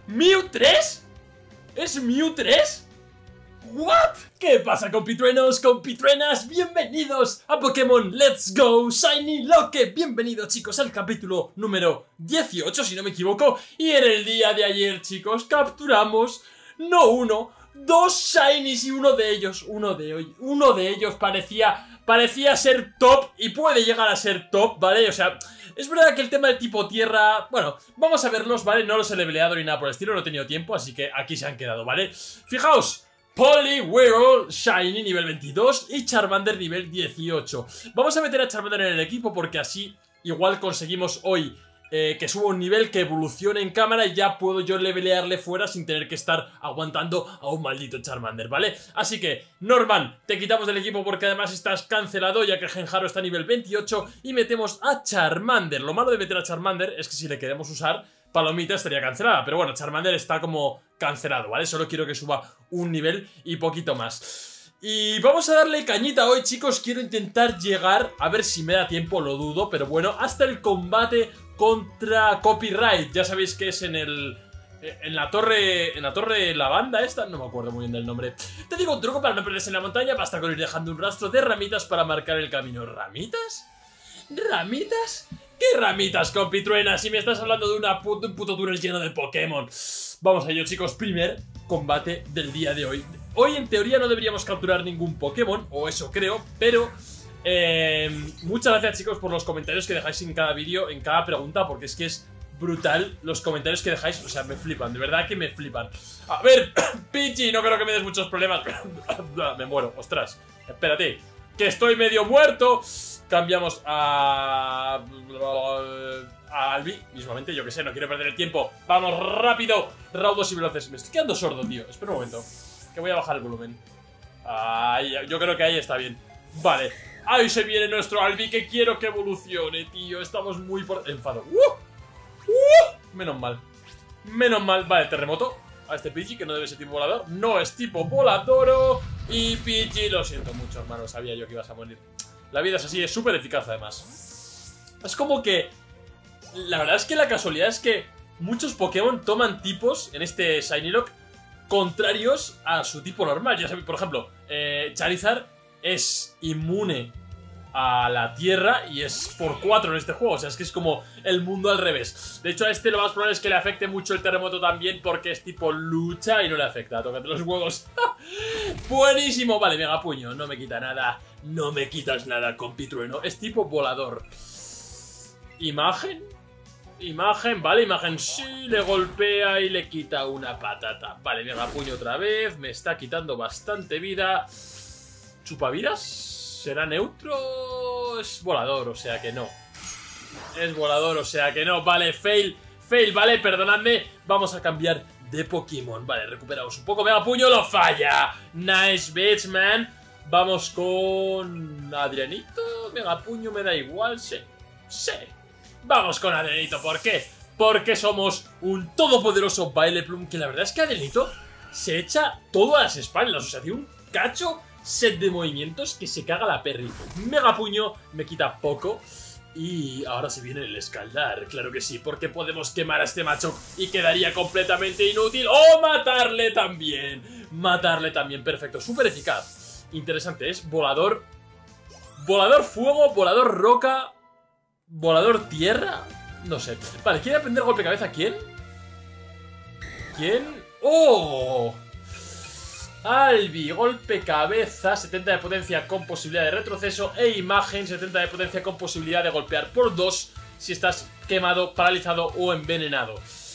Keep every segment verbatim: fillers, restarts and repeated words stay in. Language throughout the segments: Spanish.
¿Mew tres? ¿Es Mew tres? ¿What? ¿Qué pasa, compitruenos, compitruenas? Bienvenidos a Pokémon Let's Go Shiny Loque. Bienvenidos, chicos, al capítulo número dieciocho, si no me equivoco. Y en el día de ayer, chicos, capturamos no uno, dos Shinies, y uno de ellos, uno de hoy, uno de ellos parecía, parecía ser top y puede llegar a ser top, ¿vale? O sea, es verdad que el tema del tipo tierra, bueno, vamos a verlos, ¿vale? No los he leveleado ni nada por el estilo, no he tenido tiempo, así que aquí se han quedado, ¿vale? Fijaos. Poliwhirl Shiny nivel veintidós y Charmander nivel dieciocho. Vamos a meter a Charmander en el equipo porque así igual conseguimos hoy eh, que suba un nivel, que evolucione en cámara y ya puedo yo levelearle fuera sin tener que estar aguantando a un maldito Charmander, ¿vale? Así que, Norman, te quitamos del equipo porque además estás cancelado ya que Genjaro está a nivel veintiocho y metemos a Charmander. Lo malo de meter a Charmander es que si le queremos usar, Palomita estaría cancelada, pero bueno, Charmander está como cancelado, ¿vale? Solo quiero que suba un nivel y poquito más. Y vamos a darle cañita hoy, chicos. Quiero intentar llegar, a ver si me da tiempo, lo dudo, pero bueno, hasta el combate contra Copyright. Ya sabéis que es en el... En la torre... En la torre lavanda esta, no me acuerdo muy bien del nombre. Te digo un truco para no perderse en la montaña. Basta con ir dejando un rastro de ramitas para marcar el camino. ¿Ramitas? ¿Ramitas? ¿Qué ramitas, compitruena? Si me estás hablando de, una pu de un puto túnel lleno de Pokémon. Vamos a ello, chicos. Primer combate del día de hoy. Hoy, en teoría, no deberíamos capturar ningún Pokémon, o eso creo, pero... Eh, muchas gracias, chicos, por los comentarios que dejáis en cada vídeo, en cada pregunta, porque es que es brutal los comentarios que dejáis. O sea, me flipan, de verdad que me flipan. A ver, Pidgey, no creo que me des muchos problemas. Me muero, ostras. Espérate, que estoy medio muerto. Cambiamos a... a Albi, mismamente, yo que sé, no quiero perder el tiempo. ¡Vamos, rápido! Raudos y veloces. Me estoy quedando sordo, tío. Espera un momento, que voy a bajar el volumen. Ahí, yo creo que ahí está bien. Vale, ahí se viene nuestro Albi, que quiero que evolucione, tío. Estamos muy por... enfado. ¡Uh! ¡Uh! Menos mal. Menos mal. Vale, terremoto a este Pidgey, que no debe ser tipo volador. No es tipo volador. Y Pidgey, lo siento mucho, hermano. Sabía yo que ibas a morir. La vida es así, es súper eficaz además. Es como que... La verdad es que la casualidad es que muchos Pokémon toman tipos en este Shiny Lock contrarios a su tipo normal. Ya sabéis, por ejemplo, eh, Charizard es inmune a la tierra y es por cuatro en este juego. O sea, es que es como el mundo al revés. De hecho, a este lo más probable es que le afecte mucho el terremoto también, porque es tipo lucha y no le afecta. Tócate los huevos. Buenísimo. Vale, mega puño. No me quita nada. No me quitas nada, compitrueno. Es tipo volador. Imagen. Imagen, vale, imagen sí, le golpea y le quita una patata. Vale, mega puño otra vez. Me está quitando bastante vida. ¿Chupavidas? ¿Será neutro? Es volador, o sea que no. Es volador, o sea que no. Vale, fail, fail, vale, perdonadme. Vamos a cambiar de Pokémon. Vale, recuperamos un poco. Mega puño, lo falla. Nice bitch, man. Vamos con... Adrianito. Mega puño, me da igual, sí. Sí. Vamos con Adrianito, ¿por qué? Porque somos un todopoderoso Vileplume, que la verdad es que Adrianito se echa todo a las espaldas. O sea, tiene un cacho set de movimientos que se caga la Perry. Mega puño, me quita poco. Y ahora se viene el escaldar, claro que sí, porque podemos quemar a este macho y quedaría completamente inútil. ¡O matarle también! Matarle también, perfecto, súper eficaz. Interesante, es volador. Volador fuego, volador roca... ¿Volador tierra? No sé. Vale, ¿quiere aprender golpe cabeza? ¿Quién? ¿Quién? ¡Oh! Albi, golpe cabeza, setenta de potencia con posibilidad de retroceso. E imagen, setenta de potencia con posibilidad de golpear por dos si estás quemado, paralizado o envenenado.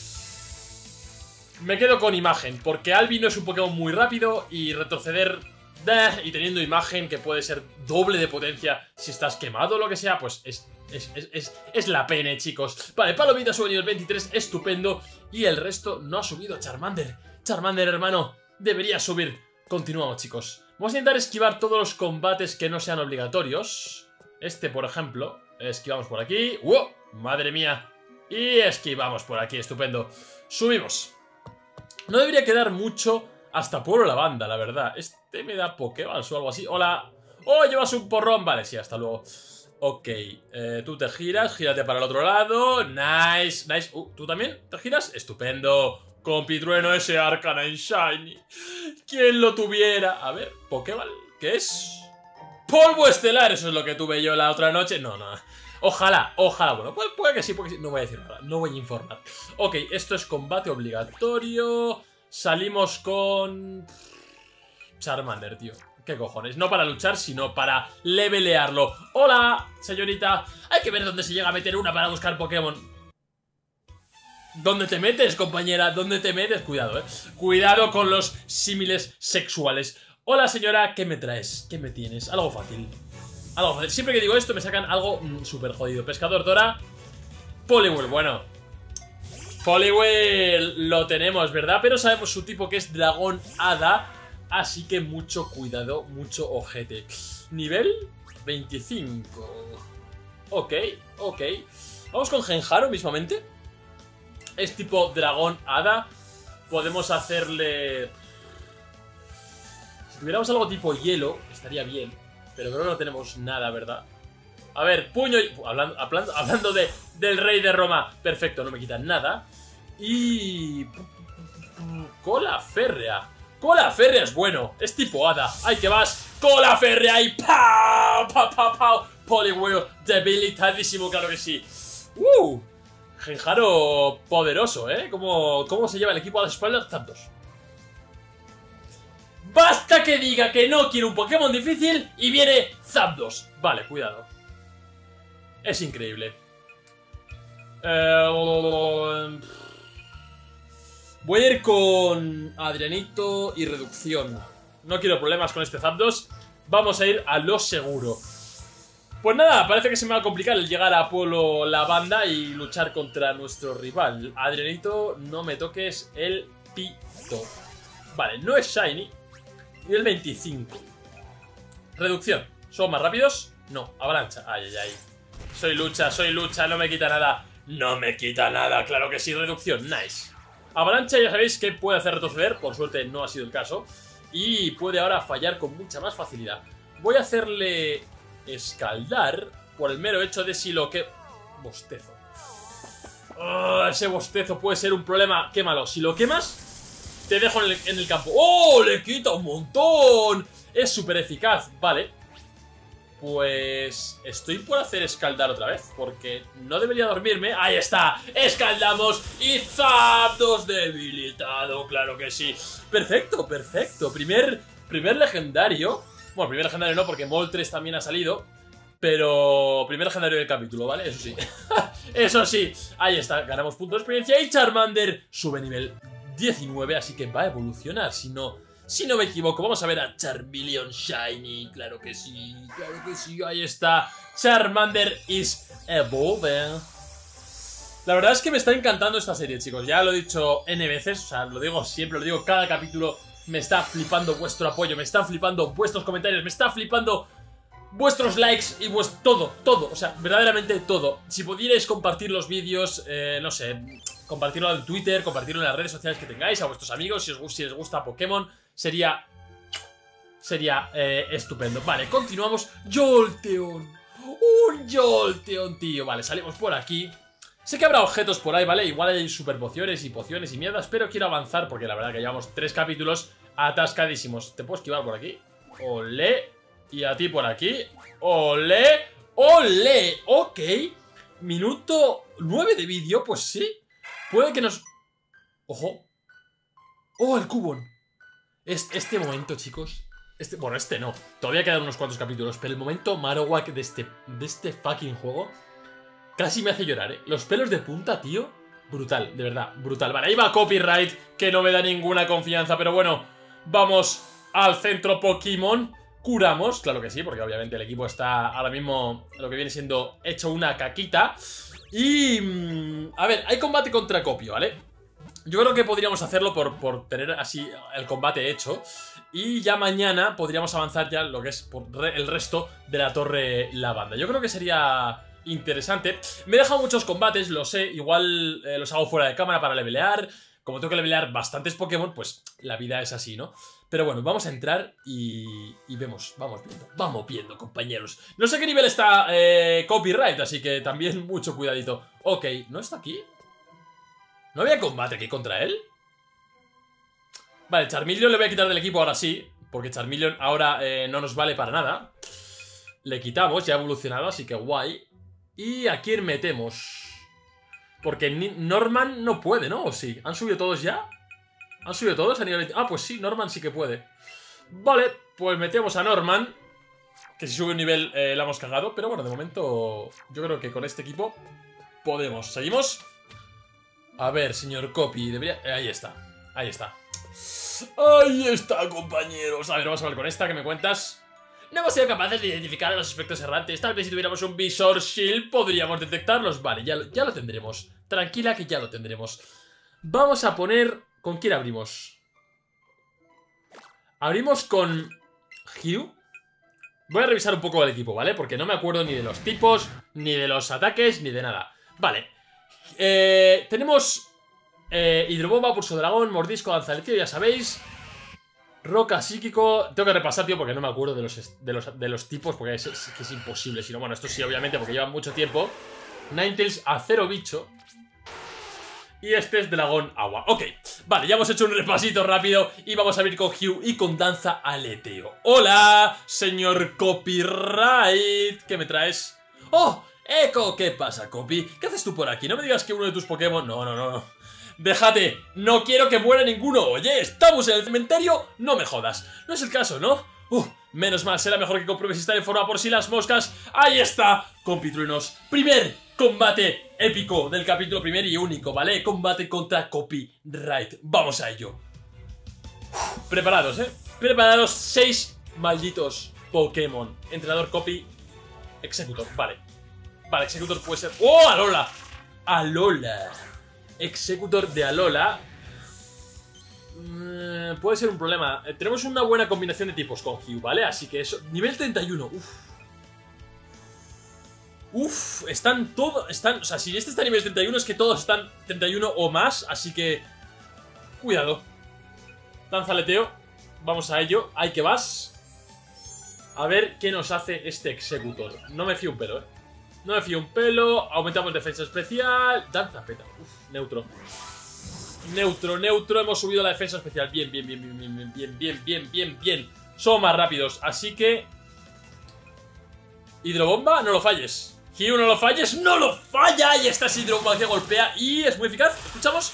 Me quedo con imagen, porque Albi no es un Pokémon muy rápido y retroceder... Y teniendo imagen, que puede ser doble de potencia si estás quemado o lo que sea, pues es... Es, es, es, es la pena, chicos. Vale, Palomita sube a nivel veintitrés, estupendo. Y el resto no ha subido. Charmander, Charmander, hermano, debería subir. Continuamos, chicos. Vamos a intentar esquivar todos los combates que no sean obligatorios. Este, por ejemplo. Esquivamos por aquí. ¡Wow! Madre mía. Y esquivamos por aquí, estupendo. Subimos. No debería quedar mucho hasta Pueblo Lavanda, la verdad. Este me da Pokéballs o algo así. Hola. ¡Oh, llevas un porrón! Vale, sí, hasta luego. Ok, eh, tú te giras, gírate para el otro lado. Nice, nice. Uh, ¿tú también te giras? Estupendo. Compitrueno ese Arcanine Shiny. ¿Quién lo tuviera? A ver, Pokéball, ¿qué es? Polvo estelar, eso es lo que tuve yo la otra noche. No, no. Ojalá, ojalá. Bueno, puede, puede que sí, puede que sí. No voy a decir nada, no voy a informar. Ok, esto es combate obligatorio. Salimos con... Charmander, tío. ¿Qué cojones? No para luchar, sino para levelearlo. ¡Hola, señorita! Hay que ver dónde se llega a meter una para buscar Pokémon. ¿Dónde te metes, compañera? ¿Dónde te metes? Cuidado, eh. Cuidado con los símiles sexuales. Hola, señora, ¿qué me traes? ¿Qué me tienes? Algo fácil. Algo fácil. Siempre que digo esto me sacan algo mmm, súper jodido. Pescador Dora. Poliwhirl, bueno. Poliwhirl lo tenemos, ¿verdad? Pero sabemos su tipo, que es Dragón Hada. Así que mucho cuidado, mucho ojete. Nivel veinticinco. Ok, ok. Vamos con Genjaro mismamente. Es tipo Dragón Hada. Podemos hacerle... Si tuviéramos algo tipo hielo, estaría bien. Pero creo que no tenemos nada, ¿verdad? A ver, puño y... Hablando, hablando, hablando de, del rey de Roma. Perfecto, no me quitan nada. Y... Cola férrea. Cola férrea es bueno. Es tipo hada. ¡Ay, que vas! ¡Cola férrea! Y ¡pau! ¡Pau, pau, pau! Poliwhirl debilitadísimo, claro que sí. ¡Uh! Genjaro poderoso, ¿eh? ¿Cómo, cómo se lleva el equipo a las espaldas? Zapdos. ¡Basta que diga que no quiere un Pokémon difícil y viene Zapdos! Vale, cuidado. Es increíble. Eh... Voy a ir con Adrianito y reducción. No quiero problemas con este Zapdos. Vamos a ir a lo seguro. Pues nada, parece que se me va a complicar el llegar a Pueblo Lavanda y luchar contra nuestro rival. Adrianito, no me toques el pito. Vale, no es Shiny. Y el veinticinco. Reducción. ¿Son más rápidos? No, avalancha. Ay, ay, ay. Soy lucha, soy lucha, no me quita nada. No me quita nada, claro que sí, reducción. Nice. Avalancha ya sabéis que puede hacer retroceder. Por suerte no ha sido el caso. Y puede ahora fallar con mucha más facilidad. Voy a hacerle... escaldar por el mero hecho de si lo que... Bostezo. Oh, ese bostezo puede ser un problema. Quémalo. Si lo quemas, te dejo en el, en el campo. ¡Oh! Le quita un montón. Es súper eficaz. Vale. Pues... estoy por hacer escaldar otra vez, porque no debería dormirme. ¡Ahí está! ¡Escaldamos! Y Zapdos debilitado. Claro que sí. Perfecto, perfecto. Primer, primer legendario. Bueno, primer legendario no, porque Moltres también ha salido. Pero primer legendario del capítulo, ¿vale? Eso sí. Eso sí. Ahí está, ganamos puntos de experiencia. Y Charmander sube nivel diecinueve, así que va a evolucionar. Si no, si no me equivoco, vamos a ver a Charmeleon Shiny. Claro que sí, claro que sí. Ahí está. Charmander is evolving. La verdad es que me está encantando esta serie, chicos. Ya lo he dicho N veces, o sea, lo digo siempre, lo digo cada capítulo. Me está flipando vuestro apoyo, me están flipando vuestros comentarios, me está flipando vuestros likes y vuestro todo, todo, o sea, verdaderamente todo. Si pudierais compartir los vídeos, eh, no sé, compartirlo en Twitter, compartirlo en las redes sociales que tengáis, a vuestros amigos, si os, si les gusta Pokémon, sería... Sería eh, estupendo. Vale, continuamos. Jolteon. Un Jolteon, tío. Vale, salimos por aquí. Sé que habrá objetos por ahí, ¿vale? Igual hay super pociones y pociones y mierdas, pero quiero avanzar porque la verdad que llevamos tres capítulos atascadísimos. ¿Te puedo esquivar por aquí? Olé. Y a ti por aquí. Olé. Olé. Ok. Minuto nueve de vídeo, pues sí. Puede que nos... Ojo. Oh, el Cubone. Este, este momento, chicos. Este, bueno, este no. Todavía quedan unos cuantos capítulos, pero el momento Marowak de este, de este fucking juego... Casi me hace llorar, ¿eh? Los pelos de punta, tío. Brutal, de verdad, brutal. Vale, ahí va Copyright, que no me da ninguna confianza. Pero bueno, vamos al centro Pokémon. Curamos, claro que sí, porque obviamente el equipo está ahora mismo lo que viene siendo hecho una caquita. Y... Mmm, a ver, hay combate contra Copio, ¿vale? Yo creo que podríamos hacerlo por, por tener así el combate hecho. Y ya mañana podríamos avanzar ya lo que es por re, el resto de la Torre Lavanda. Yo creo que sería... interesante. Me he dejado muchos combates, lo sé. Igual eh, los hago fuera de cámara para levelear. Como tengo que levelear bastantes Pokémon, pues la vida es así, ¿no? Pero bueno, vamos a entrar y, y vemos, vamos viendo, vamos viendo, compañeros. No sé qué nivel está eh, Copyright, así que también mucho cuidadito. Ok, ¿no está aquí? ¿No había combate aquí contra él? Vale, Charmeleon le voy a quitar del equipo ahora sí, porque Charmeleon ahora eh, no nos vale para nada. Le quitamos, ya ha evolucionado, así que guay. ¿Y a quién metemos? Porque Norman no puede, ¿no? ¿O sí? ¿Han subido todos ya? ¿Han subido todos a nivel veinte? Ah, pues sí, Norman sí que puede. Vale, pues metemos a Norman, que si sube un nivel eh, la hemos cagado. Pero bueno, de momento yo creo que con este equipo podemos. ¿Seguimos? A ver, señor Copy, debería... Eh, ahí está, ahí está. Ahí está, compañeros. A ver, vamos a ver con esta, ¿qué me cuentas? No hemos sido capaces de identificar a los aspectos errantes. Tal vez si tuviéramos un visor shield podríamos detectarlos. Vale, ya lo, ya lo tendremos. Tranquila que ya lo tendremos. Vamos a poner... ¿Con quién abrimos? Abrimos con... Hugh. Voy a revisar un poco el equipo, ¿vale? Porque no me acuerdo ni de los tipos, ni de los ataques, ni de nada. Vale. Eh, tenemos... Eh, hidrobomba, pulso dragón, mordisco, danzaleteo, ya sabéis. Roca psíquico. Tengo que repasar, tío, porque no me acuerdo de los, de los, de los tipos, porque es, es, es imposible. Si no, bueno, esto sí, obviamente, porque lleva mucho tiempo. Ninetales, acero bicho. Y este es dragón agua. Ok, vale, ya hemos hecho un repasito rápido. Y vamos a ver con Hugh y con danza aleteo. Hola, señor Copyright. ¿Qué me traes? ¡Oh! Echo, ¿qué pasa, Copy? ¿Qué haces tú por aquí? No me digas que uno de tus Pokémon... No, no, no, no. Déjate, no quiero que muera ninguno. Oye, estamos en el cementerio, no me jodas. No es el caso, ¿no? Uh, menos mal, será mejor que compruebes si está en forma por si las moscas. Ahí está, compitruenos. Primer combate épico del capítulo primero y único, ¿vale? Combate contra Copyright. Vamos a ello. Uf, preparados, ¿eh? Preparados, seis malditos Pokémon. Entrenador Copy, Executor, vale. Vale, Executor puede ser... ¡Oh, Alola! Alola. Executor de Alola. mm, Puede ser un problema. eh, Tenemos una buena combinación de tipos con Hugh, ¿vale? Así que eso, nivel treinta y uno. Uf. Uf, están todos, están, o sea, si este está a nivel treinta y uno es que todos están treinta y uno o más. Así que, cuidado. Danzaleteo, vamos a ello. Ahí que vas. A ver qué nos hace este Executor. No me fío un pelo, eh No me fío un pelo. Aumentamos defensa especial. Danza peta. Uf, neutro. Neutro, neutro. Hemos subido la defensa especial. Bien, bien, bien, bien, bien, bien, bien, bien, bien, bien. Somos más rápidos. Así que... Hidrobomba, no lo falles. Hugh, no lo falles. ¡No lo falla! Y esta es hidrobomba que golpea y es muy eficaz. ¿Escuchamos?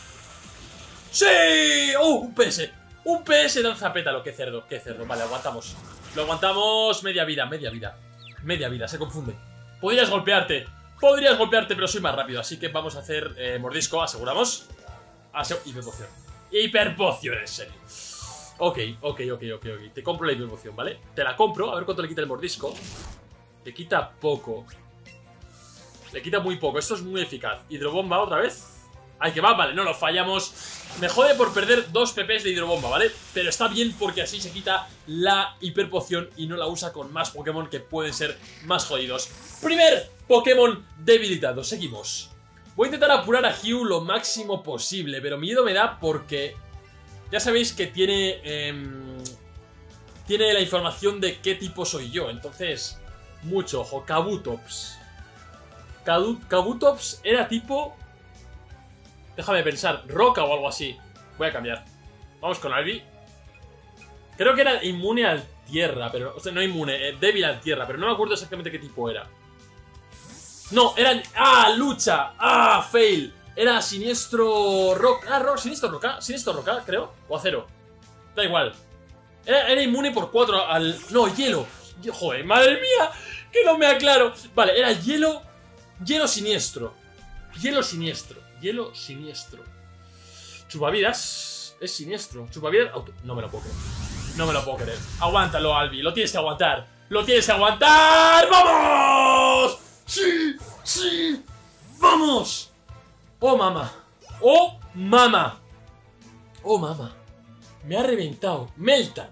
¡Sí! ¡Oh! Un P S. Un P S danza pétalo. ¡Qué cerdo! ¡Qué cerdo! Vale, aguantamos. Lo aguantamos. Media vida, media vida. Media vida, se confunde. Podrías golpearte, podrías golpearte, pero soy más rápido. Así que vamos a hacer eh, mordisco, aseguramos. Asegu hiperpoción. Hiperpoción, en serio. Ok, ok, ok, ok, ok. Te compro la hiperpoción, ¿vale? Te la compro, a ver cuánto le quita el mordisco. Le quita poco. Le quita muy poco, esto es muy eficaz. Hidrobomba otra vez. Ahí que va, vale, no lo fallamos. Me jode por perder dos P Ps de hidrobomba, ¿vale? Pero está bien porque así se quita la hiperpoción y no la usa con más Pokémon que pueden ser más jodidos. Primer Pokémon debilitado, seguimos. Voy a intentar apurar a Hugh lo máximo posible, pero miedo me da porque... Ya sabéis que tiene... Eh, tiene la información de qué tipo soy yo, entonces... Mucho ojo, Kabutops. Kabutops era tipo... Déjame pensar, roca o algo así. Voy a cambiar. Vamos con Albi. Creo que era inmune al tierra, pero... O sea, no inmune, eh, débil al tierra, pero no me acuerdo exactamente qué tipo era. No, era... ¡Ah! ¡Lucha! ¡Ah! ¡Fail! Era siniestro... Roca... Ah, rock, siniestro roca. Siniestro roca, creo. O acero. Da igual. Era, era inmune por cuatro al... No, hielo. Joder, madre mía. Que no me aclaro. Vale, era hielo... Hielo siniestro. Hielo siniestro. Hielo siniestro. Chupavidas. Es siniestro. Chupavidas. Auto... No me lo puedo creer. No me lo puedo creer. Aguántalo, Albi. Lo tienes que aguantar. Lo tienes que aguantar. ¡Vamos! ¡Sí! ¡Sí! ¡Vamos! ¡Oh, mamá! ¡Oh, mamá! ¡Oh, mamá! Me ha reventado. Meltan.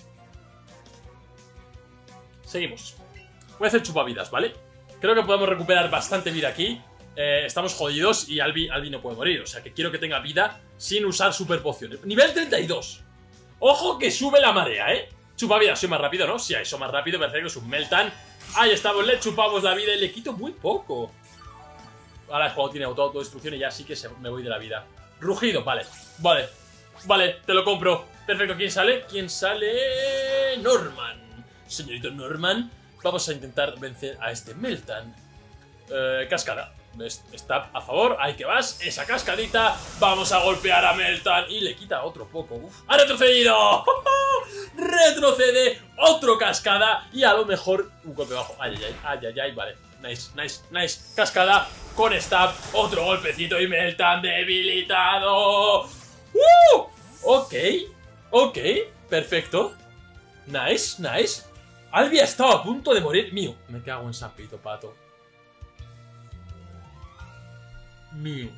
Seguimos. Voy a hacer chupavidas, ¿vale? Creo que podemos recuperar bastante vida aquí. Eh, estamos jodidos y Albi, Albi no puede morir. O sea que quiero que tenga vida sin usar super pociones. Nivel treinta y dos. Ojo que sube la marea, ¿eh? Chupavidas, soy más rápido, ¿no? Sí, soy más rápido, perfecto, es un Meltan. Ahí estamos, le chupamos la vida y le quito muy poco. Ahora el juego tiene auto-autodestrucción y ya sí que se, me voy de la vida. Rugido, vale, vale. Vale, te lo compro. Perfecto, ¿quién sale? ¿Quién sale? Norman. Señorito Norman, vamos a intentar vencer a este Meltan. Eh, cascada. Está a favor, ahí que vas. Esa cascadita, vamos a golpear a Meltan. Y le quita otro poco. Uf. ¡Ha retrocedido! Retrocede, otro cascada. Y a lo mejor un golpe bajo. Ay, ay, ay, ay, ay, ay, vale. Nice, nice, nice. Cascada con stab, otro golpecito y Meltan debilitado. ¡Uh! Ok, ok, perfecto. Nice, nice. Albi ha estado a punto de morir. Mío, me cago en sapito, pato. Mío.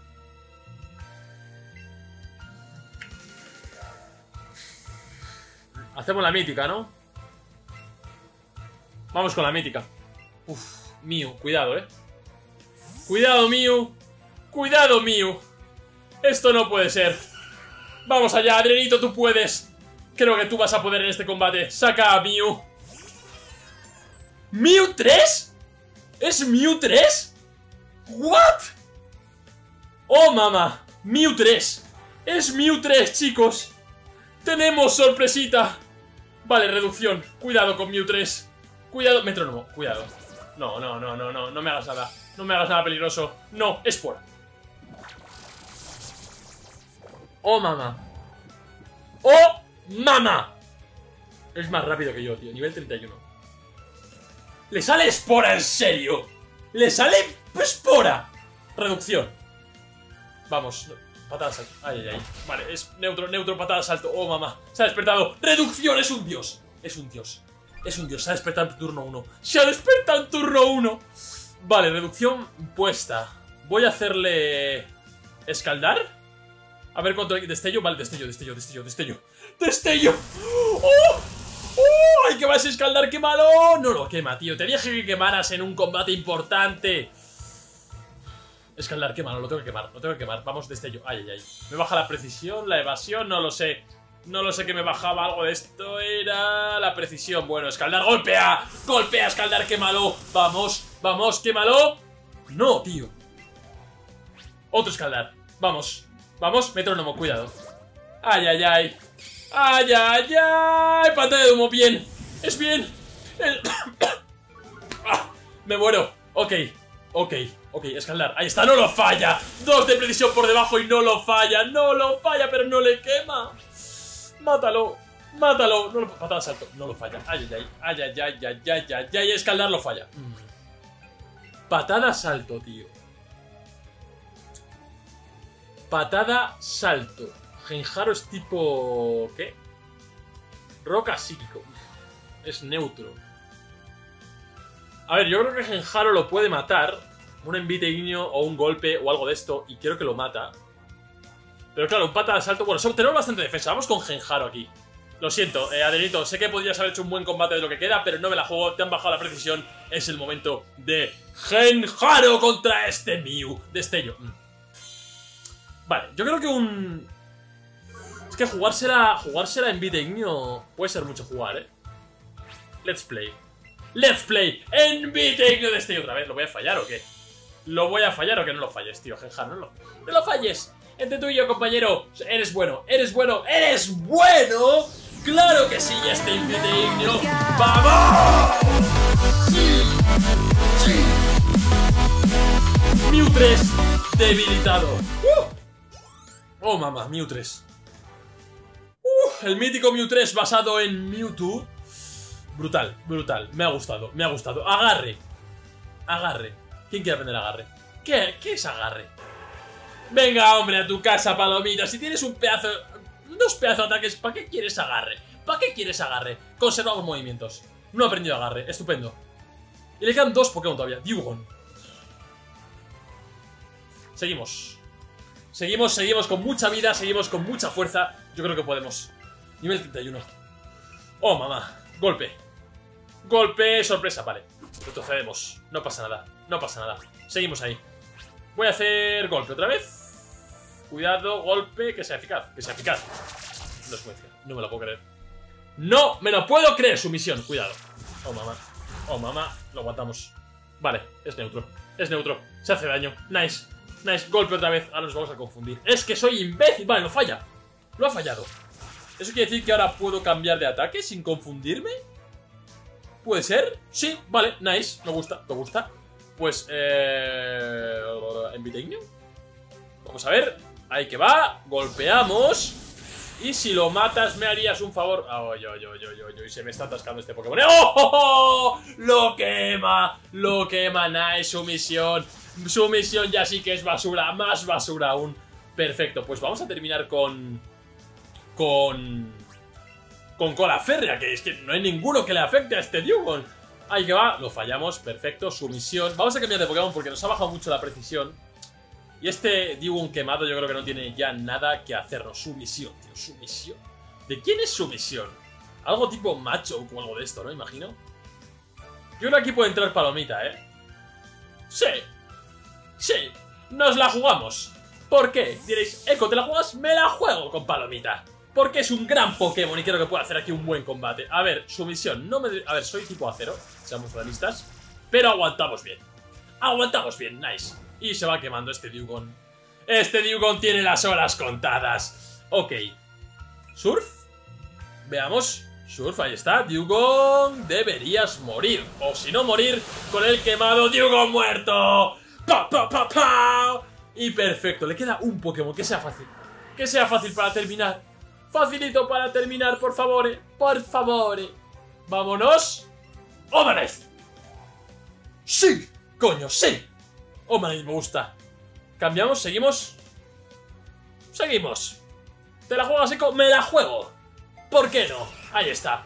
Hacemos la mítica, ¿no? Vamos con la mítica. Uf, Mío, cuidado, eh. Cuidado, Mío. Cuidado, Mío. Esto no puede ser. Vamos allá, Adrianito, tú puedes. Creo que tú vas a poder en este combate. Saca a Mew. ¿Mew tres? ¿Es Mew tres? ¿What? Oh, mamá. Mew tres. Es Mew tres, chicos. Tenemos sorpresita. Vale, reducción. Cuidado con Mew tres. Cuidado. Metrónomo, cuidado. No, no, no, no, no. No me hagas nada. No me hagas nada peligroso. No, Espora. Oh, mamá. ¡Oh, mamá! Es más rápido que yo, tío. Nivel treinta y uno. ¿Le sale Espora, en serio? ¿Le sale Espora? Reducción. Vamos. Patada salto. Ay, ay, ay. Vale, es neutro, neutro, patada salto. Oh, mamá. Se ha despertado. Reducción, es un dios. Es un dios. Es un dios. Se ha despertado en turno uno. Se ha despertado en turno uno. Vale, reducción puesta. Voy a hacerle... ¿Escaldar? A ver cuánto hay. Destello, vale, destello, destello, destello, destello. ¡Destello! ¡Oh! ¡Oh! ¡Ay, que vas a escaldar! ¡Qué malo! No lo quema, tío. Te dije que quemaras en un combate importante. Escaldar, qué malo, lo tengo que quemar, lo tengo que quemar. Vamos, destello. Ay, ay, ay. Me baja la precisión, la evasión, no lo sé. No lo sé que me bajaba algo de esto. Era la precisión. Bueno, escaldar, golpea. Golpea, escaldar, qué malo. Vamos, vamos, qué malo. No, tío. Otro escaldar. Vamos. Vamos, metrónomo, cuidado. Ay, ay, ay. Ay, ay, ay. Pantalla de humo, bien. Es bien. El... ah, me muero. Ok, ok, ok, escaldar. Ahí está, no lo falla. Dos de precisión por debajo y no lo falla. No lo falla, pero no le quema. Mátalo. Mátalo. No lo... Patada salto. No lo falla. Ay, ay, ay. Ay, ay, ay, ay, ay, ay, ay. Escaldar lo falla. Mm. Patada salto, tío. Patada, salto. Genjaro es tipo... ¿qué? Roca psíquico. Es neutro. A ver, yo creo que Genjaro lo puede matar. Un envite ignio o un golpe o algo de esto. Y creo que lo mata. Pero claro, un patada, salto... Bueno, tenemos bastante defensa. Vamos con Genjaro aquí. Lo siento, eh, Adelito. Sé que podrías haber hecho un buen combate de lo que queda, pero no me la juego. Te han bajado la precisión. Es el momento de Genjaro contra este Mew. Destello. Mm. Vale, yo creo que un... Es que jugársela, jugársela en Vite Ignio puede ser mucho jugar, ¿eh? Let's play. Let's play en Vite Ignio de este otra vez. ¿Lo voy a fallar o qué? ¿Lo voy a fallar o que no lo falles, tío? Genjar, no lo, no lo falles. Entre tú y yo, compañero. Eres bueno, eres bueno, eres bueno. ¡Claro que sí! Ya está en Vite Ignio. ¡Vamos! ¡Sí! ¡Sí! Mew tres debilitado. ¡Uh! Oh, mamá, Mew tres. Uh, el mítico Mew tres basado en Mewtwo. Brutal, brutal. Me ha gustado, me ha gustado. Agarre. Agarre. ¿Quién quiere aprender agarre? ¿Qué, qué es agarre? Venga, hombre, a tu casa, palomita. Si tienes un pedazo... Dos pedazos de ataques, ¿para qué quieres agarre? ¿Para qué quieres agarre? Conserva los movimientos. No ha aprendido agarre, estupendo. Y le quedan dos Pokémon todavía. Dewgong. Seguimos. Seguimos, seguimos con mucha vida, seguimos con mucha fuerza. Yo creo que podemos. Nivel treinta y uno. Oh, mamá. Golpe. Golpe, sorpresa, vale. Retrocedemos. No pasa nada, no pasa nada. Seguimos ahí. Voy a hacer golpe otra vez. Cuidado, golpe, que sea eficaz, que sea eficaz. No es muy eficaz, no me lo puedo creer. No me lo puedo creer, sumisión, cuidado. Oh, mamá. Oh, mamá, lo aguantamos. Vale, es neutro, es neutro. Se hace daño, nice. Nice, golpe otra vez. Ahora nos vamos a confundir. Es que soy imbécil. Vale, lo falla. Lo ha fallado. ¿Eso quiere decir que ahora puedo cambiar de ataque sin confundirme? ¿Puede ser? Sí, vale, nice. Me gusta, me gusta. Pues, eh... Envitainio. Vamos a ver. Ahí que va. Golpeamos. Y si lo matas, me harías un favor. Ay, ay, ay, ay, ay, ay. Se me está atascando este Pokémon. ¡Oh, oh, oh! Lo quema. Lo quema. Nice. Sumisión. Sumisión ya sí que es basura. Más basura aún. Perfecto. Pues vamos a terminar con... Con... Con cola férrea. Que es que no hay ninguno que le afecte a este Dewgong. Ahí que va. Lo fallamos. Perfecto. Sumisión. Vamos a cambiar de Pokémon porque nos ha bajado mucho la precisión. Y este Dewgong quemado yo creo que no tiene ya nada que hacernos. Sumisión, tío, sumisión. ¿De quién es sumisión? Algo tipo macho o algo de esto, ¿no? Imagino. Yo creo que aquí puede entrar Palomita, ¿eh? Sí. Sí. Nos la jugamos. ¿Por qué? Diréis, Eco, ¿te la juegas? Me la juego con Palomita. Porque es un gran Pokémon y creo que puede hacer aquí un buen combate. A ver, sumisión. No me... A ver, soy tipo acero, seamos realistas. Pero aguantamos bien. Aguantamos bien, nice. Y se va quemando este Dewgong. Este Dewgong tiene las horas contadas. Ok. Surf. Veamos. Surf, ahí está. Dewgong, deberías morir. O si no morir, con el quemado Dewgong muerto. ¡Pa, pa, pa, pa! Y perfecto. Le queda un Pokémon que sea fácil. Que sea fácil para terminar. Facilito para terminar, por favor. Por favor. Vámonos. ¡Omanite! ¡Sí! ¡Coño, sí! Omanite me gusta. Cambiamos, seguimos. Seguimos. ¿Te la juegas, Eco? Me la juego. ¿Por qué no? Ahí está.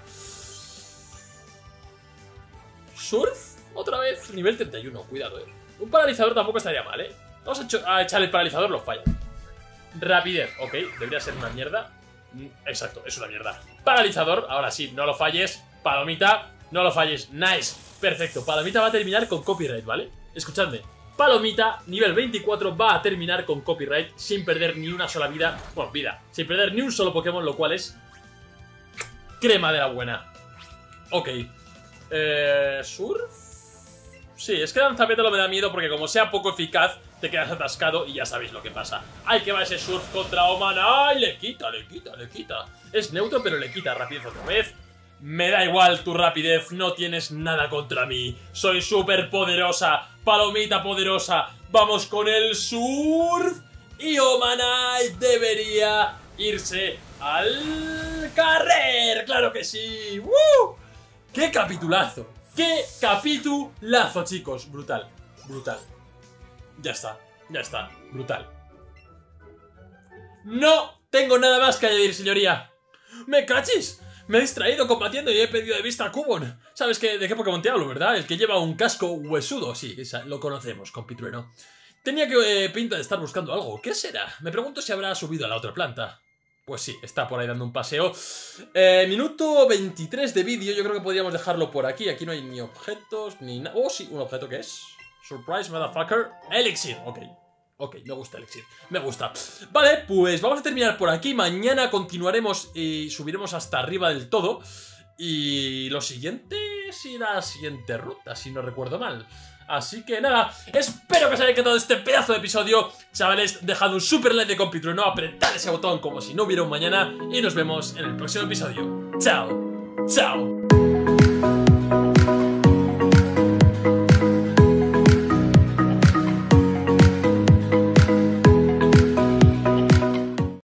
Surf. Otra vez. Nivel treinta y uno, cuidado, eh. Un paralizador tampoco estaría mal, eh. Vamos a, a echar el paralizador, lo falla. Rapidez, ok. Debería ser una mierda. Exacto, es una mierda. Paralizador, ahora sí, no lo falles. Palomita, no lo falles. Nice, perfecto. Palomita va a terminar con copyright, ¿vale? Escuchadme. Palomita, nivel veinticuatro, va a terminar con copyright sin perder ni una sola vida. Bueno, vida, sin perder ni un solo Pokémon, lo cual es crema de la buena. Ok. Eh... ¿Surf? Sí, es que Lanzapétalo me da miedo porque como sea poco eficaz, te quedas atascado y ya sabéis lo que pasa. ¡Ay, que va ese Surf contra Omana! ¡Ay, le quita, le quita, le quita! Es neutro, pero le quita rapidez otra vez. Me da igual tu rapidez, no tienes nada contra mí. Soy súper poderosa, Palomita poderosa. Vamos con el Surf. Y Omanite debería irse al carrer. ¡Claro que sí! ¡Woo! ¡Qué capitulazo! ¡Qué capitulazo, chicos! Brutal, brutal. Ya está, ya está, brutal. No tengo nada más que añadir, señoría. ¡Me cachis! Me he distraído combatiendo y he perdido de vista a Cubone. ¿Sabes qué, de qué Pokémon te hablo, verdad? El que lleva un casco huesudo. Sí, esa, lo conocemos, compitrueno. Tenía que eh, pinta de estar buscando algo. ¿Qué será? Me pregunto si habrá subido a la otra planta. Pues sí, está por ahí dando un paseo. Eh, minuto veintitrés de vídeo. Yo creo que podríamos dejarlo por aquí. Aquí no hay ni objetos, ni nada. Oh, sí, un objeto que es... Surprise, motherfucker. Elixir, ok. Ok, me gusta Elixir, me gusta. Vale, pues vamos a terminar por aquí. Mañana continuaremos y subiremos hasta arriba del todo. Y lo siguiente es ir a la siguiente ruta, si no recuerdo mal. Así que nada, espero que os haya encantado este pedazo de episodio. Chavales, dejad un super like de compitrueno, apretad ese botón como si no hubiera un mañana. Y nos vemos en el próximo episodio. Chao, chao.